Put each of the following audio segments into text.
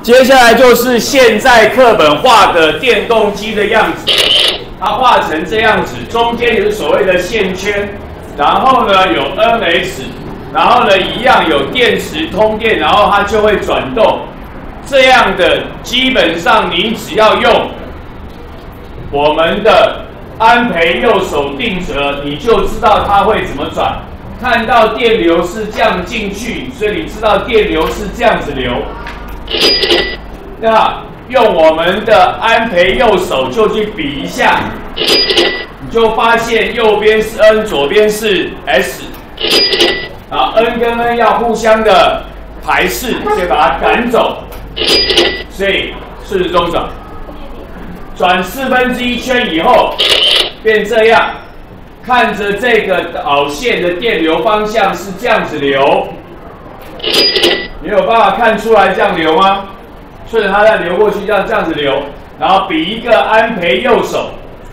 接下来就是现在课本画的电动机的样子，它画成这样子，中间有所谓的线圈，然后呢有 NS， 然后呢一样有电池通电，然后它就会转动。这样的基本上你只要用我们的安培右手定则，你就知道它会怎么转。看到电流是这样进去，所以你知道电流是这样子流。那用我们的安培右手就去比一下，你就发现右边是 N， 左边是 S， 啊 N 跟 N 要互相的排斥，所以把它赶走，所以顺时钟转，转1/4圈以后变这样，看着这个导线的电流方向是这样子流。你有办法看出来这样流吗？顺着它再流过去，这样子流，然后比一个安培右手，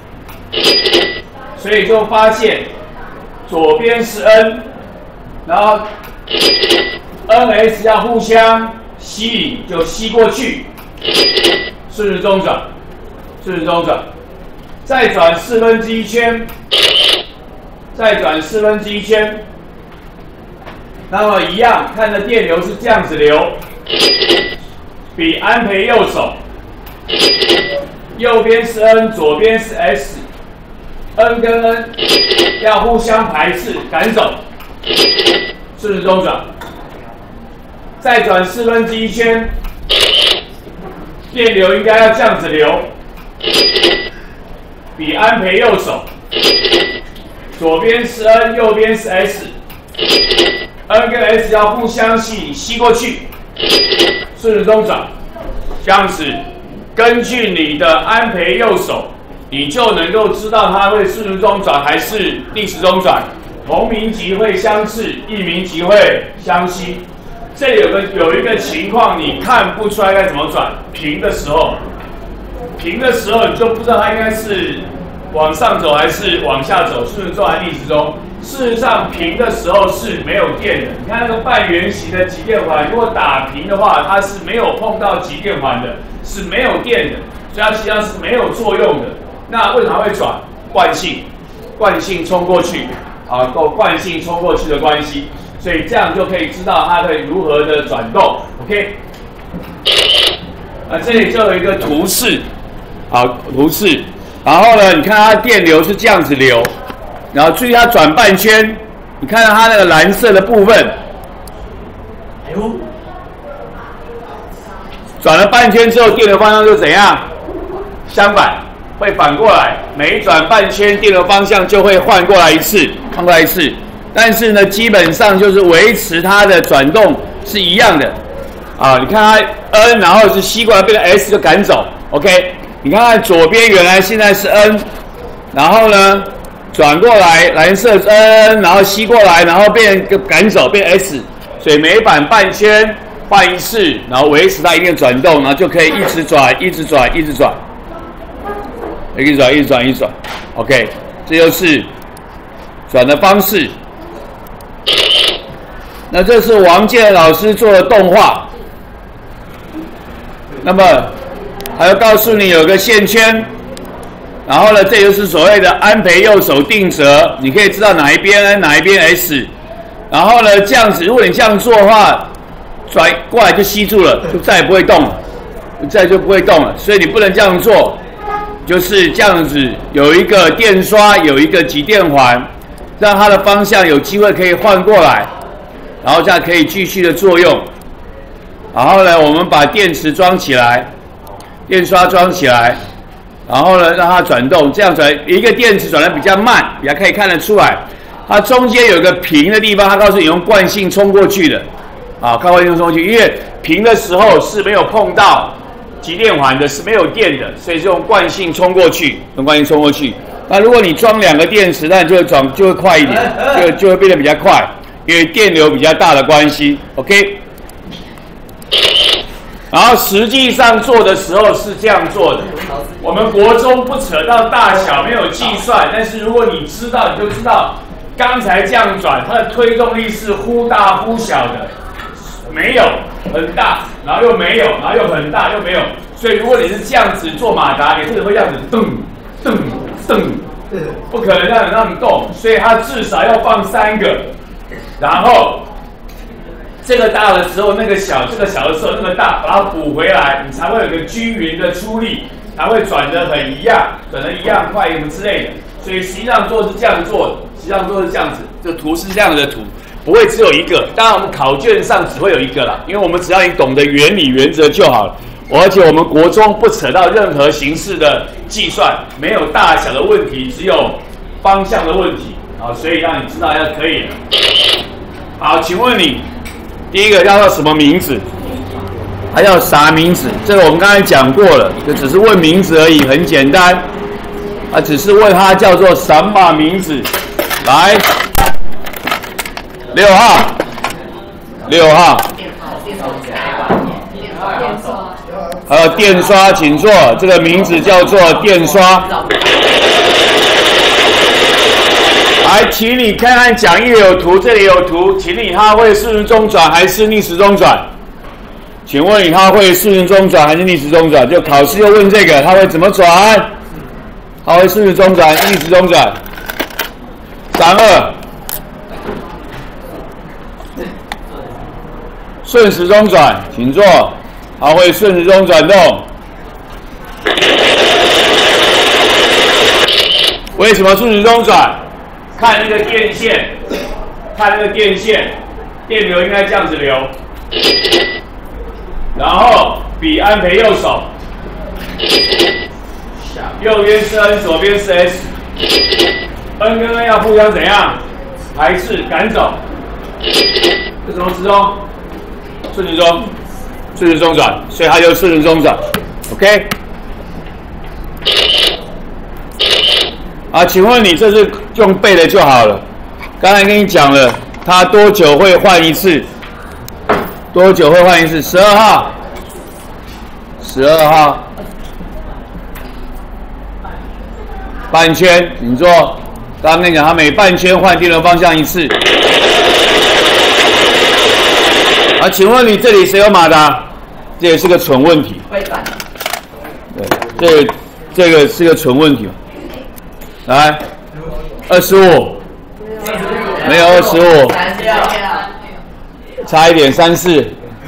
所以就发现左边是 N， 然后 NS 要互相吸引，就吸过去，顺时钟转，顺时钟转，再转1/4圈，再转1/4圈。那么一样，看着电流是这样子流，比安培右手，右边是 N， 左边是 S，N 跟 N 要互相排斥，赶走，顺时钟转，再转1/4圈，电流应该要这样子流，比安培右手，左边是 N， 右边是 S。N 跟 S 要互相吸过去，顺时钟转，这样子，根据你的安培右手，你就能够知道它会顺时钟转还是逆时钟转。同名极会相斥，异名极会相吸。这有一个情况，你看不出来该怎么转。平的时候你就不知道它应该是往上走还是往下走，顺时钟还是逆时钟。事实上，平的时候是没有电的。你看那个半圆形的极电环，如果打平的话，它是没有碰到极电环的，是没有电的，所以它实际上是没有作用的。那为什么会转？惯性冲过去，惯性冲过去的关系，所以这样就可以知道它会如何的转动。OK， 这里就有一个图示，图示，然后呢，你看它电流是这样子流。然后注意它转半圈，你看到它那个蓝色的部分，转了半圈之后，电流方向就怎样？相反，会反过来。每转半圈，电流方向就会换过来一次。但是呢，基本上就是维持它的转动是一样的。你看它 N， 然后是吸过来变成 S 就赶走。OK， 你看看左边原来现在是 N， 然后呢？转过来，蓝色 N， 然后吸过来，然后变赶走变 S， 所以每反半圈换一次，然后维持它一定的转动，然后就可以一直转。OK， 这就是转的方式。那这是王健老师做的动画。那么还要告诉你有个线圈。然后呢，这就是所谓的安培右手定则，你可以知道哪一边 N 哪一边 S。然后呢，这样子，如果你这样做的话，转过来就吸住了，就再也不会动了，所以你不能这样做，就是这样子，有一个电刷，有一个极电环，让它的方向有机会可以换过来，然后这样可以继续的作用。然后呢，我们把电池装起来，电刷装起来。然后呢，让它转动，这样转一个电池转得比较慢，比较可以看得出来。它中间有一个平的地方，它告诉你用惯性冲过去的，惯性冲过去，因为平的时候是没有碰到极电环的，是没有电的，所以是用惯性冲过去，那如果你装2个电池，那你就会快一点，就会变得比较快，因为电流比较大的关系。OK。然后实际上做的时候是这样做的，我们国中不扯到大小，没有计算，但是如果你知道，你就知道刚才这样转，它的推动力是忽大忽小的， 没有，很大，然后又没有，然后又很大，又没有。所以如果你是这样子做马达，你是会这样子蹬，不可能让你动，所以它至少要放3个，然后这个大的时候那个小，这个小的时候那个大，把它补回来，你才会有个均匀的出力，才会转得很一样，转得一样快什么之类的。所以实际上做是这样做的，实际上做是这样子，这图是这样的图，不会只有一个。当然我们考卷上只会有一个啦，因为我们只要你懂得原理原则就好了。而且我们国中不扯到任何形式的计算，没有大小的问题，只有方向的问题啊，所以让你知道要可以了。好，请问你第一个叫做什么名字？还叫啥名字？这个我们刚才讲过了，就只是问名字而已，很简单。只是问他叫做什么名字？来，6号，6号。还有电刷，请坐。这个名字叫做电刷。来，请你看看讲义有图，这里有图，请你它会顺时钟转还是逆时钟转？请问你它会顺时钟转还是逆时钟转？就考试就问这个，它会怎么转？它会顺时钟转，逆时钟转。32，顺时钟转，请坐。它会顺时钟转动。为什么顺时钟转？看那个电线，看那个电线，电流应该这样子流。然后比安培右手，右边是 N， 左边是 S。N 跟 N 要互相怎样？排斥赶走。这什么时钟？顺时钟。顺时钟转，所以它就顺时钟转 ，OK？ 请问你这是用背的就好了。刚才跟你讲了，它多久会换一次？多久会换一次？12号，12号，半圈，请坐。刚刚跟你讲，它每半圈换电流方向一次。请问你这里谁有马达？这也是个蠢问题。对，这个是个蠢问题。来，25，没有25，差一点34，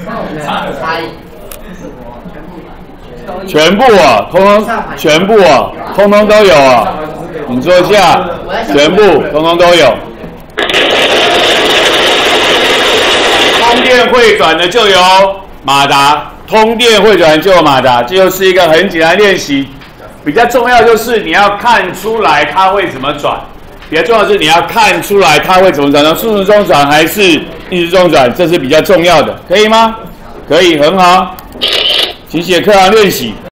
全部啊，全部啊，通通都有啊。你坐下，全部通通都有。通电会转的就有马达，通电会转就有马达，这就是一个很简单的练习。比较重要就是你要看出来它会怎么转，比较重要的是你要看出来它会怎么转，顺时钟转还是逆时钟转，这是比较重要的，可以吗？可以，很好，请写课堂练习。